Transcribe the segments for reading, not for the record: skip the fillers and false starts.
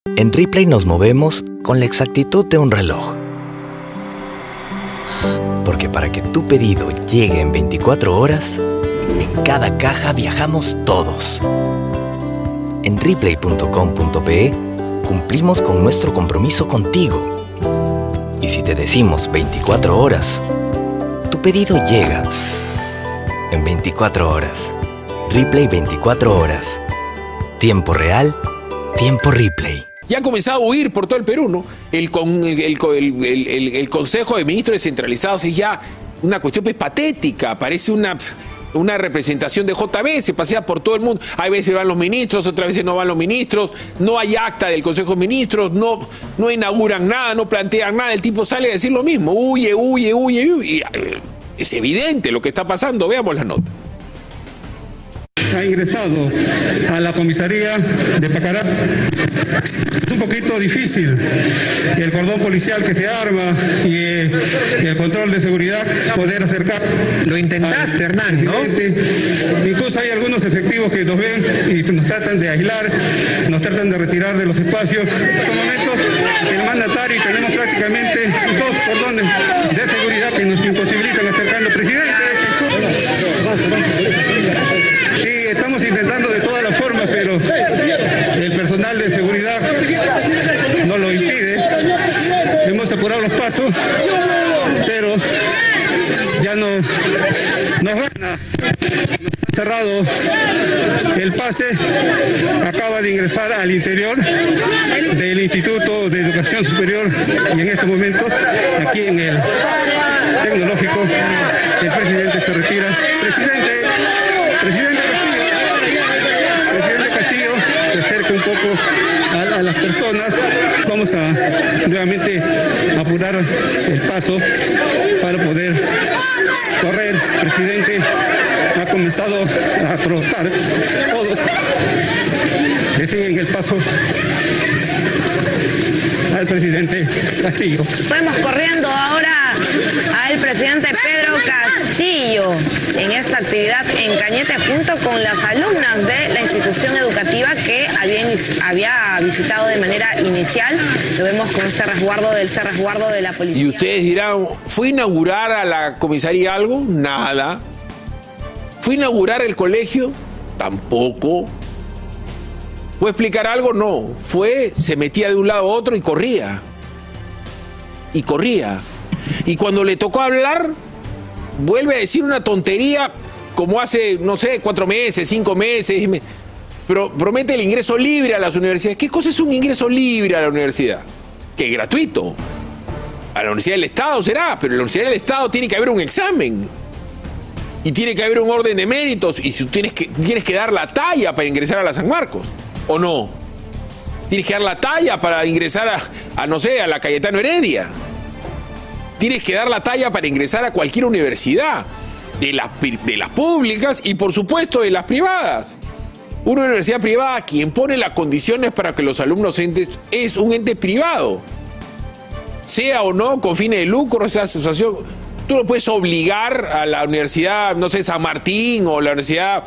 En Ripley nos movemos con la exactitud de un reloj. Porque para que tu pedido llegue en 24 horas, en cada caja viajamos todos. En Ripley.com.pe cumplimos con nuestro compromiso contigo. Y si te decimos 24 horas, tu pedido llega en 24 horas. Ripley 24 horas. Tiempo real, tiempo Ripley. Ya ha comenzado a huir por todo el Perú, ¿no? El Consejo de Ministros Descentralizados es ya una cuestión pues, patética, parece una representación de JB, se pasea por todo el mundo. Hay veces van los ministros, otras veces no van los ministros, no hay acta del Consejo de Ministros, no inauguran nada, no plantean nada, el tipo sale a decir lo mismo, huye. Y es evidente lo que está pasando, veamos la nota. Ha ingresado a la comisaría de Pacará. Es un poquito difícil el cordón policial que se arma y el control de seguridad poder acercar. Lo intentaste, Hernán, ¿no? Incluso hay algunos efectivos que nos ven y nos tratan de aislar, nos tratan de retirar de los espacios. En estos momentos el mandatario y tenemos prácticamente 2 cordones de seguridad que nos imposibilitan acercarnos. Presidente, estamos intentando de todas las formas, pero el personal de seguridad no lo impide. Hemos apurado los pasos, pero ya nos gana. Nos ha cerrado el pase. Acaba de ingresar al interior del Instituto de Educación Superior y en estos momentos, aquí en el Tecnológico, el presidente se retira. Presidente Castillo, se acerca un poco a las personas. Vamos a nuevamente apurar el paso para poder correr. Presidente ha comenzado a protestar. Todos le siguen el paso al presidente Castillo. Vamos corriendo ahora al presidente Pedro Castillo en esta actividad en Cañete junto con las alumnas de la institución educativa que había visitado de manera inicial. Lo vemos con este resguardo de la policía. Y ustedes dirán, ¿fue a inaugurar a la comisaría algo? Nada. ¿Fue a inaugurar el colegio? Tampoco. ¿Fue a explicar algo? No. Se metía de un lado a otro y corría. Y cuando le tocó hablar, vuelve a decir una tontería como hace, no sé, 4 meses, 5 meses. Pero promete el ingreso libre a las universidades. ¿Qué cosa es un ingreso libre a la universidad? Que es gratuito. A la Universidad del Estado será, pero en la Universidad del Estado tiene que haber un examen. Y tiene que haber un orden de méritos. Y si tienes que dar la talla para ingresar a la San Marcos. ¿O no? Tienes que dar la talla para ingresar a no sé, a la Cayetano Heredia. Tienes que dar la talla para ingresar a cualquier universidad, de las públicas y por supuesto de las privadas. Una universidad privada, quien pone las condiciones para que los alumnos entres, es un ente privado. Sea o no con fines de lucro, esa asociación. Tú no puedes obligar a la universidad, no sé, San Martín o la universidad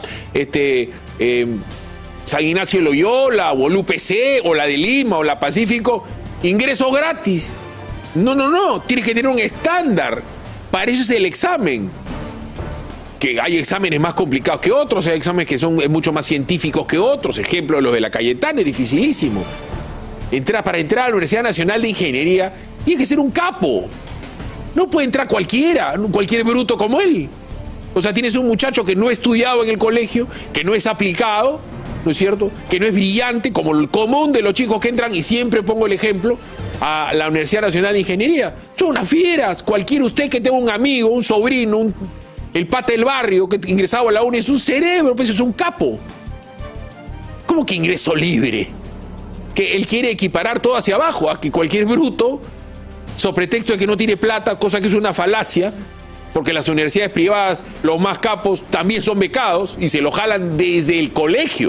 San Ignacio de Loyola o el UPC o la de Lima o la Pacífico, ingreso gratis. No, tienes que tener un estándar. Para eso es el examen. Que hay exámenes más complicados que otros, hay exámenes que son mucho más científicos que otros. Ejemplo, los de la Cayetana es dificilísimo. Para entrar a la Universidad Nacional de Ingeniería, tienes que ser un capo. No puede entrar cualquiera, cualquier bruto como él. O sea, tienes un muchacho que no ha estudiado en el colegio, que no es aplicado, ¿no es cierto? Que no es brillante, como el común de los chicos que entran, y siempre pongo el ejemplo, a la Universidad Nacional de Ingeniería. Son unas fieras. Cualquiera usted que tenga un amigo, un sobrino, el pata del barrio que ingresaba a la uni, es un cerebro, pues es un capo. ¿Cómo que ingreso libre? Que él quiere equiparar todo hacia abajo, a que cualquier bruto, sobre pretexto de que no tiene plata, cosa que es una falacia, porque las universidades privadas, los más capos, también son becados y se lo jalan desde el colegio.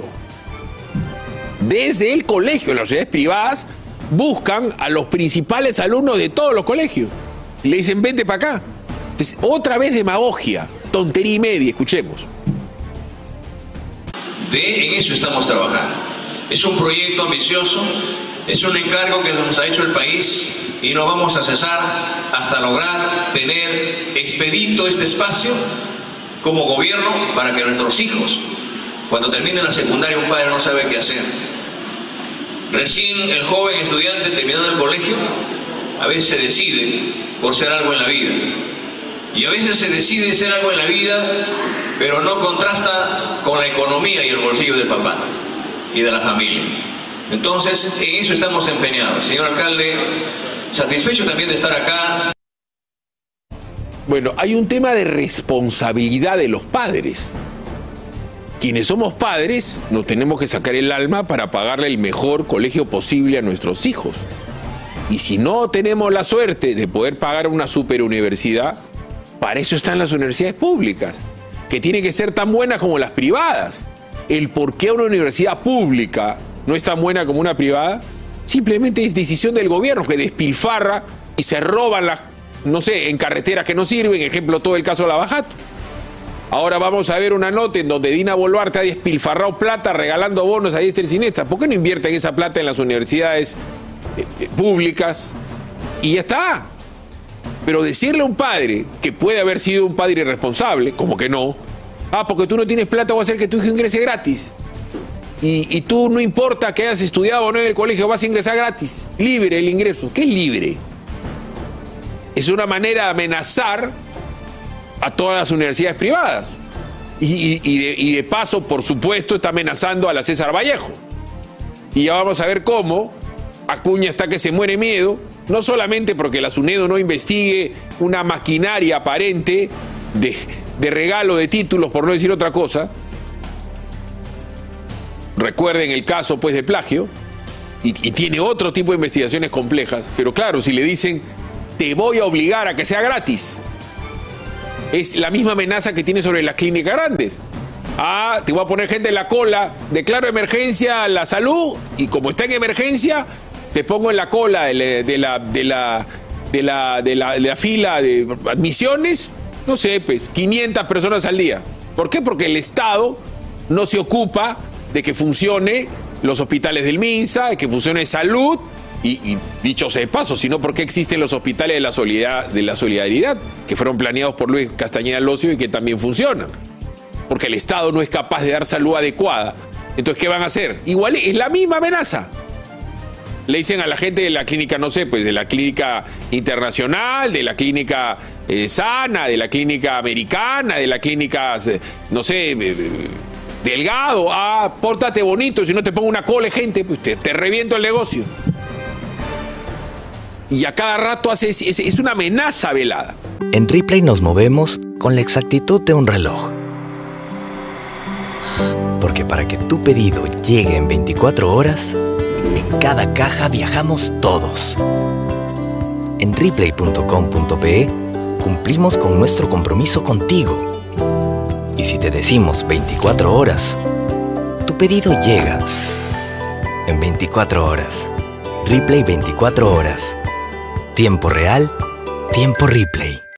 Desde el colegio. Las universidades privadas buscan a los principales alumnos de todos los colegios. Y le dicen, vente para acá. Entonces, otra vez demagogia, tontería y media, escuchemos. En eso estamos trabajando. Es un proyecto ambicioso Es un encargo que nos ha hecho el país y no vamos a cesar hasta lograr tener expedito este espacio como gobierno para que nuestros hijos, cuando terminen la secundaria, un padre no sabe qué hacer. Recién el joven estudiante terminando el colegio, a veces se decide por ser algo en la vida. Y a veces se decide ser algo en la vida, pero no contrasta con la economía y el bolsillo del papá y de la familia. Entonces, en eso estamos empeñados. Señor alcalde, satisfecho también de estar acá. Bueno, hay un tema de responsabilidad de los padres. Quienes somos padres nos tenemos que sacar el alma para pagarle el mejor colegio posible a nuestros hijos. Y si no tenemos la suerte de poder pagar una superuniversidad, para eso están las universidades públicas, que tienen que ser tan buenas como las privadas. El por qué una universidad pública no es tan buena como una privada, simplemente es decisión del gobierno que despilfarra y se roban las, no sé, en carreteras que no sirven, ejemplo todo el caso de Lavajato. Ahora vamos a ver una nota en donde Dina Boluarte ha despilfarrado plata regalando bonos a diestra y siniestra. ¿Por qué no invierten esa plata en las universidades públicas? Y ya está. Pero decirle a un padre que puede haber sido un padre irresponsable, como que no, porque tú no tienes plata, voy a hacer que tu hijo ingrese gratis. Y tú no importa que hayas estudiado o no en el colegio, vas a ingresar gratis. Libre el ingreso. ¿Qué es libre? Es una manera de amenazar a todas las universidades privadas. Y de paso, por supuesto, está amenazando a la César Vallejo. Y ya vamos a ver cómo Acuña está que se muere miedo, no solamente porque la SUNEDU no investigue una maquinaria aparente de regalo de títulos, por no decir otra cosa. Recuerden el caso pues de plagio, y tiene otro tipo de investigaciones complejas, pero claro, si le dicen te voy a obligar a que sea gratis, es la misma amenaza que tiene sobre las clínicas grandes. Te voy a poner gente en la cola, declaro emergencia la salud, y como está en emergencia, te pongo en la cola de la fila de admisiones, no sé, pues 500 personas al día. ¿Por qué? Porque el Estado no se ocupa de que funcione los hospitales del MINSA, de que funcione salud, y dicho sea de paso, sino porque existen los hospitales de la solidaridad, que fueron planeados por Luis Castañeda Locio y que también funcionan. Porque el Estado no es capaz de dar salud adecuada. Entonces, ¿qué van a hacer? Igual es la misma amenaza. Le dicen a la gente de la clínica, no sé, pues de la clínica internacional, de la clínica sana, de la clínica americana, de la clínica, no sé, Delgado, pórtate bonito, si no te pongo una cola de gente, pues te reviento el negocio. Y a cada rato es una amenaza velada. En Ripley nos movemos con la exactitud de un reloj. Porque para que tu pedido llegue en 24 horas, en cada caja viajamos todos. En Ripley.com.pe cumplimos con nuestro compromiso contigo. Y si te decimos 24 horas, tu pedido llega en 24 horas. Ripley 24 horas. Tiempo real, tiempo Ripley.